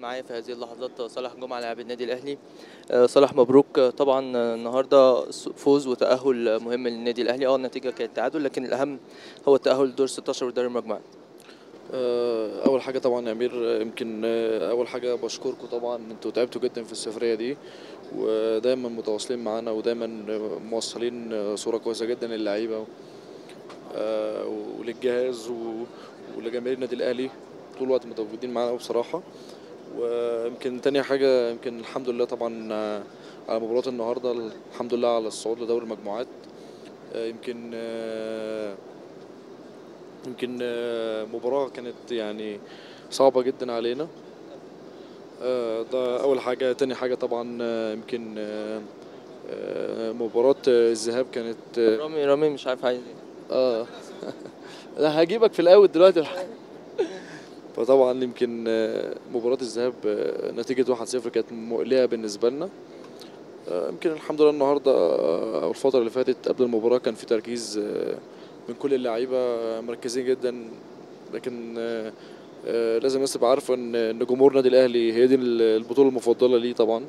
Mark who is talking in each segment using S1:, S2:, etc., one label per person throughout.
S1: معايا في هذه اللحظات صالح جمعة لاعب النادي الأهلي. صالح مبروك. طبعا النهارده فوز وتأهل مهم للنادي الأهلي. النتيجة كانت تعادل، لكن الأهم هو التأهل دور 16 ودوري المجموعات.
S2: اول حاجه طبعا يا امير، يمكن اول حاجه بشكركم طبعا، انتوا تعبتوا جدا في السفريه دي ودايما متواصلين معانا ودايما موصلين صوره كويسه جدا للعيبه وللجهاز ولجماهير النادي الاهلي طول الوقت متواجدين معانا بصراحه. ويمكن تاني حاجه، يمكن الحمد لله طبعا على مباراه النهارده، الحمد لله على الصعود لدوري المجموعات. يمكن مباراة كانت يعني صعبة جدا علينا. ده أول حاجة. تاني حاجة طبعا يمكن مباراة الذهاب كانت
S1: رامي مش عارف عايز ايه.
S2: آه لا، هجيبك في الأول دلوقتي. فطبعا يمكن مباراة الذهاب نتيجة 1-0 كانت مقلقة بالنسبة لنا. يمكن الحمد لله النهارده أو الفترة اللي فاتت قبل المباراة كان في تركيز من كل اللعيبة، مركزين جدا. لكن لازم الناس تبقى عارفه ان جمهور النادي الاهلي هي دي البطوله المفضله ليه طبعا.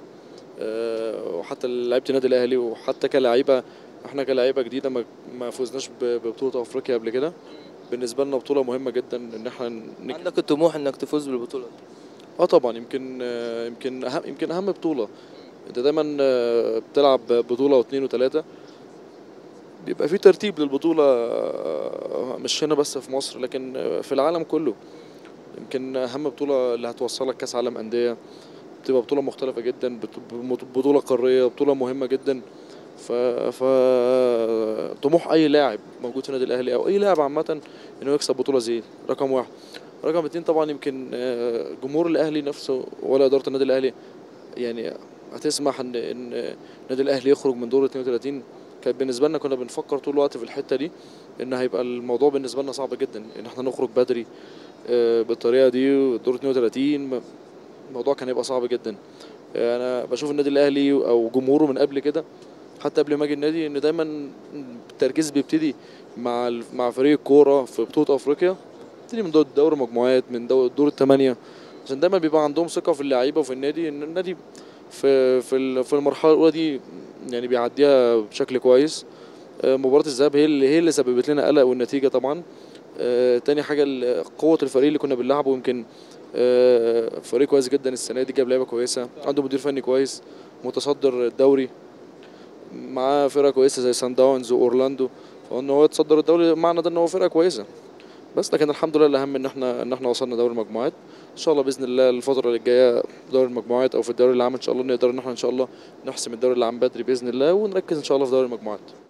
S2: وحتى لعيبه النادي الاهلي وحتى كلاعيبه، احنا كلاعيبه جديده ما فوزناش ببطوله افريقيا قبل كده. بالنسبه لنا بطوله مهمه جدا ان احنا
S1: عندك الطموح انك تفوز بالبطولة؟
S2: طبعا. يمكن اهم بطوله. انت دايما بتلعب بطوله واثنين وثلاثه، بيبقى في ترتيب للبطوله، مش هنا بس في مصر لكن في العالم كله. يمكن اهم بطوله اللي هتوصلك كاس عالم انديه، بتبقى بطوله مختلفه جدا، بطوله قاريه، بطوله مهمه جدا. ف طموح اي لاعب موجود في النادي الاهلي او اي لاعب عامه انه يكسب بطوله زي دي، رقم واحد. رقم اتنين طبعا يمكن جمهور الاهلي نفسه ولا اداره النادي الاهلي يعني هتسمح ان النادي الاهلي يخرج من دور 32. كان بالنسبه لنا كنا بنفكر طول الوقت في الحته دي ان هيبقى الموضوع بالنسبه لنا صعب جدا ان احنا نخرج بدري بالطريقه دي دور 32. الموضوع كان هيبقى صعب جدا. انا بشوف النادي الاهلي او جمهوره من قبل كده، حتى قبل ما اجي النادي، ان دايما التركيز بيبتدي مع فريق الكوره في بطوله افريقيا، بيبتدي من دور المجموعات، من دور الثمانيه، عشان دايما بيبقى عندهم ثقه في اللعيبه وفي النادي ان النادي في المرحله الاولى دي يعني بيعديها بشكل كويس. مباراه الذهاب هي اللي سببت لنا قلق، والنتيجه طبعا. تاني حاجه قوه الفريق اللي كنا بنلعبه. يمكن فريق كويس جدا السنه دي، جاب لعيبه كويسه، عنده مدير فني كويس، متصدر الدوري، معاه فرقه كويسه زي سان داونز واورلاندو. فان هو يتصدر الدوري معنى ده ان هو فرقه كويسه. بس لكن الحمد لله الاهم ان احنا وصلنا دوري المجموعات. ان شاء الله باذن الله الفتره اللي جايه دوري المجموعات او في الدوري العام ان شاء الله نقدر ان احنا ان شاء الله نحسم الدوري العام بدري باذن الله، ونركز ان شاء الله في دوري المجموعات.